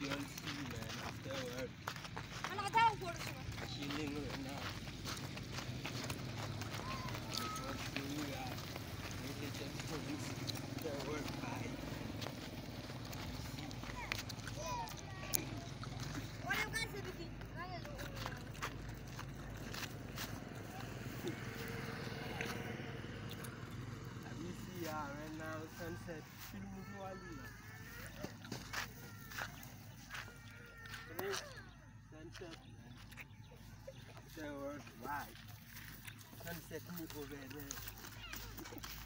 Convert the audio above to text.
you'll see, man, afterward. Chilling right now. Before seeing religious things, afterward, bye. We see right now sunset. Sunset, man. Afterward, bye. Sunset over there.